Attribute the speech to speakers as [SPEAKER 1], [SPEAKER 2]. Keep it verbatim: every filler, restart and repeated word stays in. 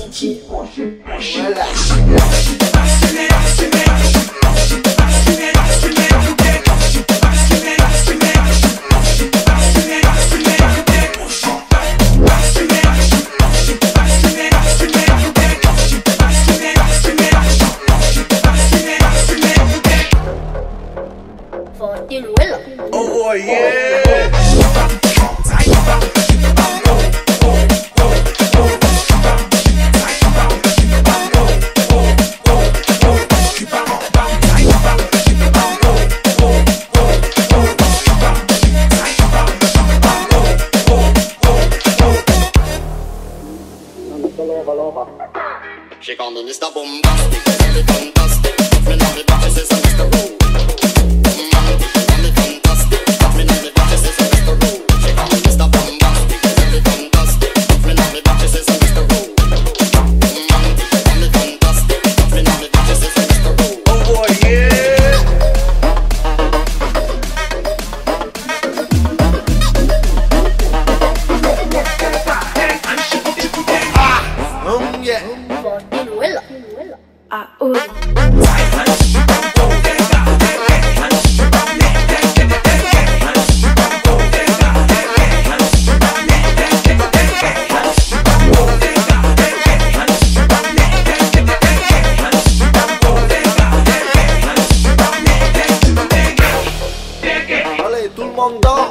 [SPEAKER 1] D J. Voilà.
[SPEAKER 2] Oh yeah.
[SPEAKER 3] She call me Mister Bombastic, tell me fantastic. Me know me back, she says I'm Mister Rowe. Romantic, call me fantastic. Me know me back, she says I'm Mister Rowe. She call me Mister Bombastic, tell me fantastic. Me know me back, she says I'm Mister Rowe. Romantic, call me fantastic. Me know me back, she says I'm Mister Rowe.
[SPEAKER 2] Oh boy, yeah. Ah, um, yeah.
[SPEAKER 1] Ah, oh.
[SPEAKER 2] Allez, tout le monde danse.